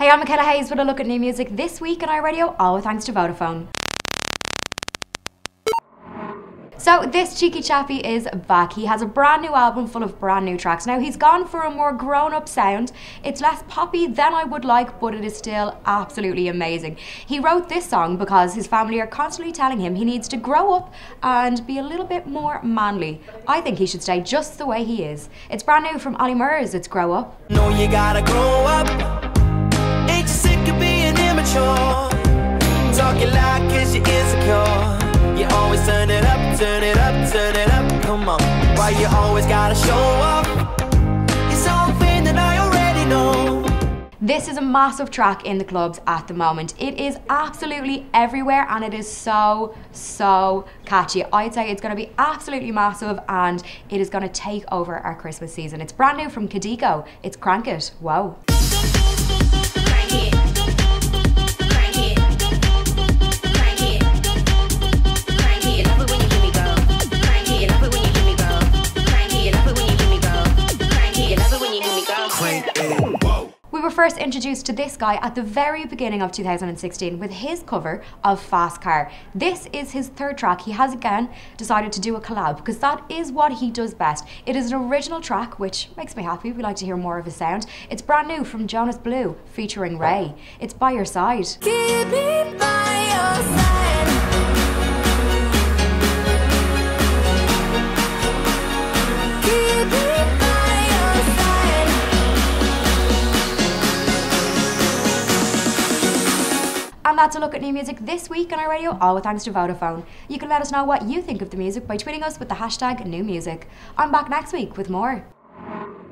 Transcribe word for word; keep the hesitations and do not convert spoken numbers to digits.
Hey, I'm Michaela Hayes with a look at new music this week on iRadio, all thanks to Vodafone. So this cheeky chappy is back. He has a brand new album full of brand new tracks. Now he's gone for a more grown-up sound. It's less poppy than I would like, but it is still absolutely amazing. He wrote this song because his family are constantly telling him he needs to grow up and be a little bit more manly. I think he should stay just the way he is. It's brand new from Ollie Murs, it's Grow Up. No, you gotta grow up. Ain't you sick of being immature? Talking like cause you're insecure. You always turn it up, turn it up, turn it up, come on. Why you always gotta show off? It's something that I already know. This is a massive track in the clubs at the moment. It is absolutely everywhere and it is so, so catchy. I'd say it's going to be absolutely massive and it is going to take over our Christmas season. It's brand new from Kadiko. It's Crank It. Whoa. We were first introduced to this guy at the very beginning of two thousand sixteen with his cover of Fast Car. This is his third track. He has again decided to do a collab because that is what he does best. It is an original track, which makes me happy. We like to hear more of his sound. It's brand new from Jonas Blue featuring Ray. It's By Your Side. Keep me by your side. Keep me And that's a look at new music this week on iRadio, all thanks to Vodafone. You can let us know what you think of the music by tweeting us with the hashtag new music. I'm back next week with more.